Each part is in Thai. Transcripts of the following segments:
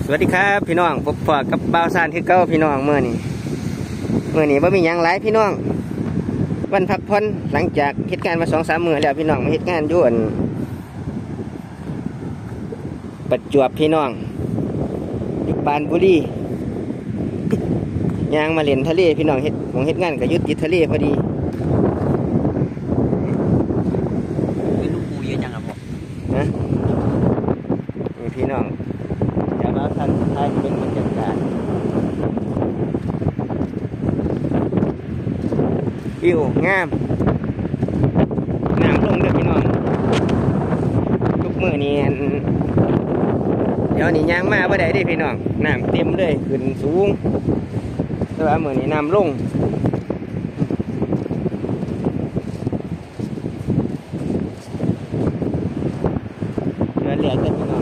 สวัสดีครับพี่น้องพบกับบ่าวซานคือเก้าพี่น้องเมื่อนี้ว่ามีหยังหลายพี่น้องวันพักผ่อนหลังจากเหตุการณ์มา2-3 มื้อแล้วพี่น้องมาเหตุการณ์ยุ่นประจวบพี่น้องอยู่ปานบุรียางมาเล่นทะเลพี่น้องเหตุงานก็ยึดติดทะเลพอดีเป็นลูกปูเยอะจังครับผมนะนี่พี่น้องเดี๋ยวเราท่านท้ายเป็นบรรยากาศวิวงามน้ำลงเด้อพี่น้องทุกมื้อนี้เดี๋ยวนี้ยางมาบ่ได้เด้พี่น้องน้ำเต็มเลยขึ้นสูงแต่ว่ามื้อนี้น้ำลงเรือเรือกันพี่น้อง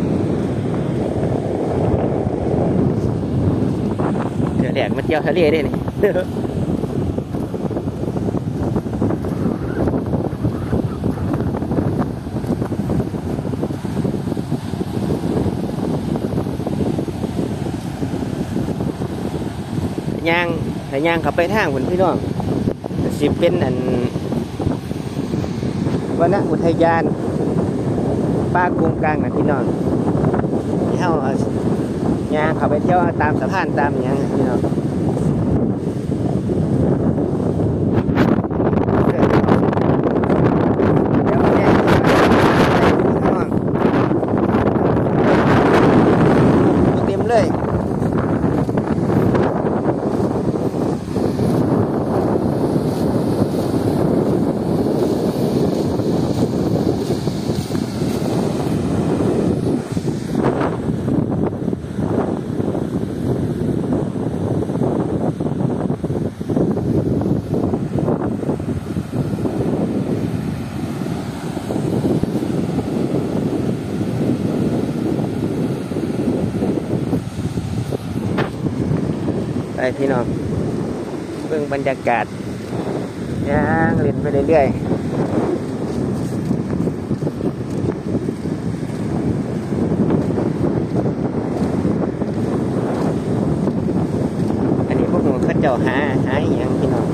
เรือแหลกมาเที่ยวทะเลได้นี่ถ้าย่างขับไปทางพี่น้องสิเป็นวนอุทยานป่ากงกลางนะพี่น้องที่เขาย่างขับไปเที่ยวตามสะพานตามอย่างพี่น้องเต็มเลยไปพี่น้องเบิ่งบรรยากาศย่างเล่นไปเรื่อยๆอันนี้พวกหนูเขาเจ้าหาอย่างพี่น้อง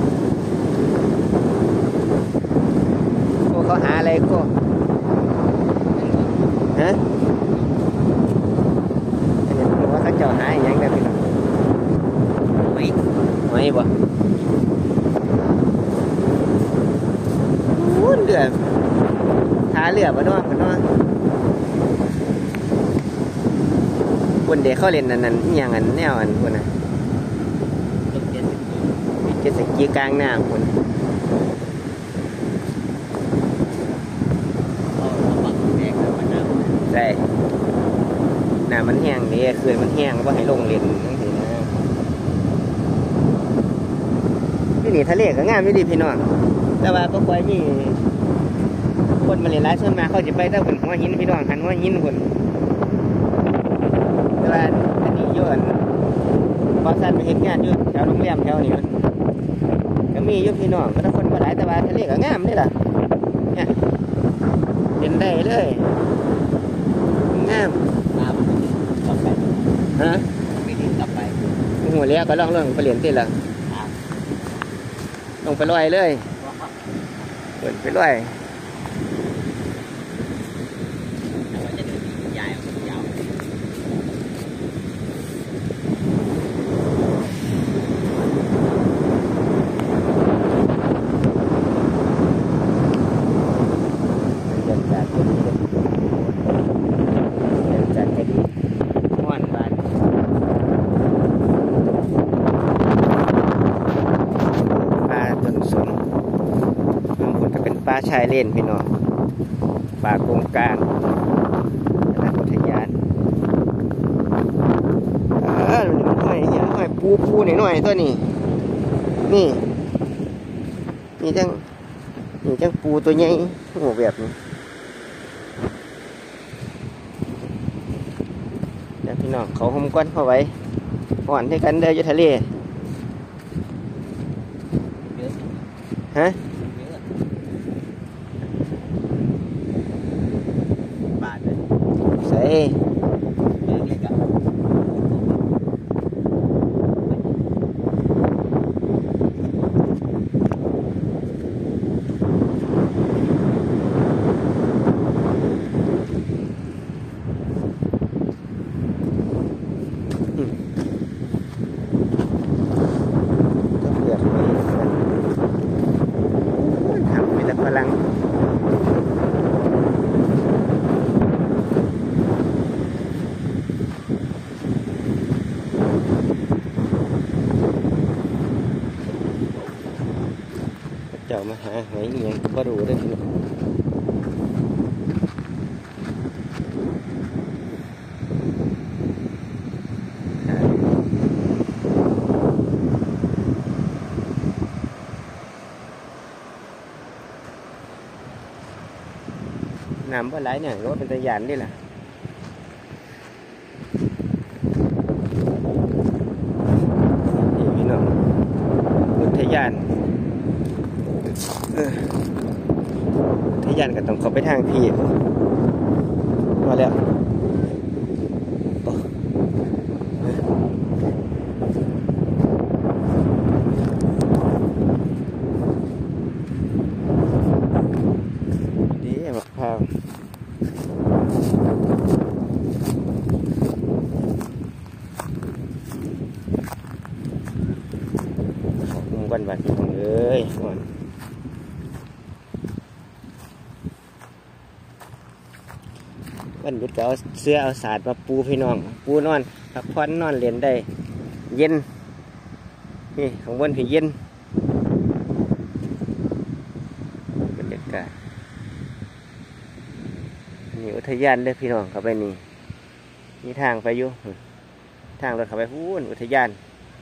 พวกเขาหาอะไรก็ฮะอันนี้พวกเขาเจ้าหาอย่างได้พี่น้องไม่บ่เรือท้าเรือบ่เนาะคนเด็กเขาเล่นนั่นอย่างแนวคนน่ะเจ็ตสกีกลางน้ำคนใช่น้ำมันแห้งนี่คืนมันแห้งว่าให้ลงเล่นนั่นสินะที่นี่ทะเลก็งามไม่ดีพี่น้องแต่ว่าก็ค่อยมีคนมาเล่นหลายส่วนมาเขาจะไปแต่บนหัวหินพี่น้องหันหัวหินคนแต่ว่าอันนี้เยอะพอสั้นไปเห็นงานอยู่แถวโรงแรมแถวนี้มันก็มีอยู่พี่น้องก็ถ้าคนมาหลายแต่ว่าทะเลก็งามนี่แหละเนี่ยเล่นได้เลยงามต่อไปฮะไม่ถึงต่อไปหัวเลี้ยก็ล่องไปเรียนติละลงไปลอยเลยเปิดไปลอยป่าชายเล่นพี่น้องป่ากงกลางอุทยานมันห้อยปูหน่อยตัวนี้นี่จังปูตัวใหญ่โอ้แบบนี้เดี๋ยวพี่น้องเขาห่มก้อนเข้าไว้ห่อนให้กันเดินอยู่ทะเลฮะบาทเลยใส่เล็กๆก็เปลือกไม่ทำมีแต่พลังเจ้ามาหาหอยเงี้ยก็รู้ได้ทีนี้น้ำบ่ไหลเนี่ยก็เป็นตะยานนี่แหละนี่พี่น้องอุทยานอุทยานก็ต้องเข้าไปทางพี่มาแล้วดีมะพร้าวกันบัดนี้เอ้ยวันหยุดก็เอาเสื้อเอาสาดมาปูพี่น้องปูนอนพักผ่อนนอนเรียนได้เย็นนี่ของบนผีเย็นบรรยากาศนี่อุทยานเลยพี่น้องเข้าไปนี่มีทางไปอยู่ทางรถเข้าไปพูนอุทยาน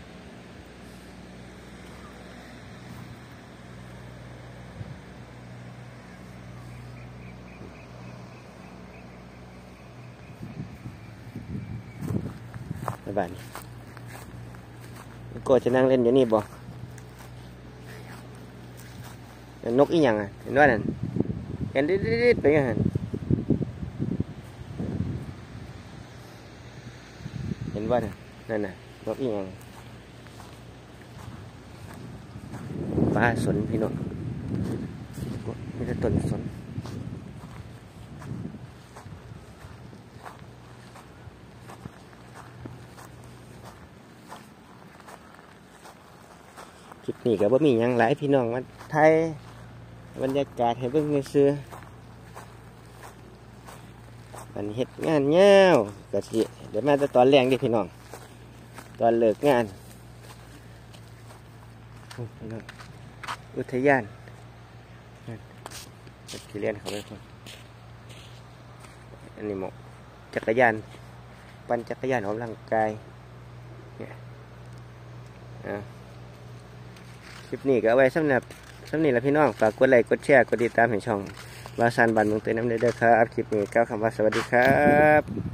บ้านนี้ก็จะนั่งเล่นอยู่นี่บ่นกอีหยังอ่ะเห็นว่านั่นเห็นดิดๆไปยังไงเห็นว่านั่นน่ะนกอีหยังปลาสนพี่น้องมีแต่ต้นสนคลิปนี้ก็บ่มีหยังหลายพี่น้องมาไทยบรรยากาศให้เบิ่งซื่อๆมันเฮ็ดงานยาวก็สิเดี๋ยวมาแต่ตอนแรงดิพี่น้องตอนเลิกงานพี่น้องอุทยานที่เรียนเขาไปคนอันนี้หมกจักรยานปั่นจักรยานออกกำลังกายเนี่ยคลิปนี้ก็เอาไว้สำหรับนี่แหละพี่น้องฝากกดไลค์กดแชร์กดติดตามให้ช่องวาซานบันเมืองเตยน้ำเด้อครับคลิปนี้กล่าวคำว่าสวัสดีครับ